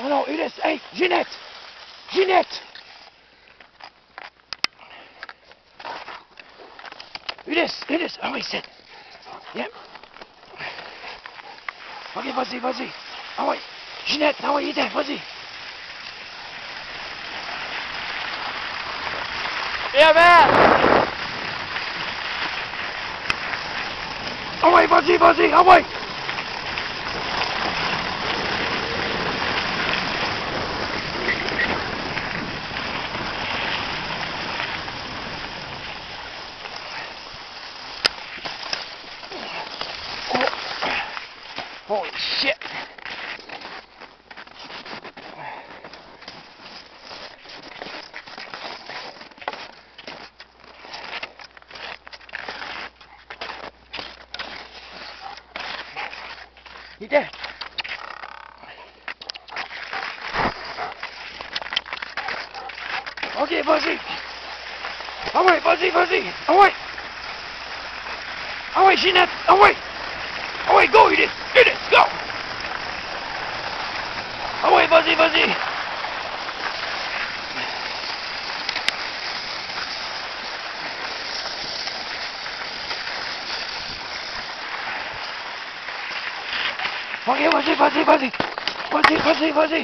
non, Ulysse, hey, Ginette! Ginette! Ulysse, ah oui, c'est... Yep. Ok, vas-y. Ah oui, Ginette, ah oui, il est, vas-y. Yeah, man! Ah ouais, vas-y, ah ouais! Holy shit! Il est dead. Ok, vas-y. Ah ouais, vas-y. Ah ouais. Ah ouais, Ginette. Ah ouais, go, Ulysse, go. Ah ouais, vas-y. Ok, vas-y.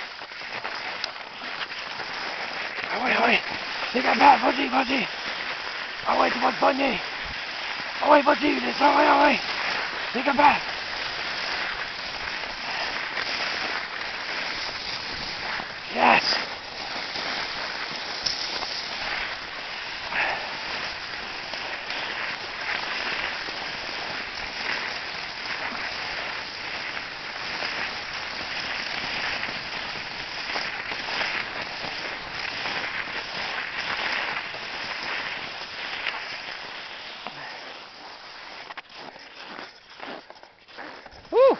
Ah ouais. C'est capable, vas-y. Ah ouais, tu vas te pogner. Ah ouais, vas-y, Ulysse, ah ouais. C'est capable. Yes. Woo.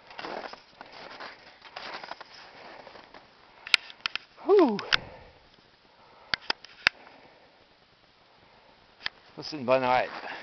Ouh. Ça, c'est une bonne ride.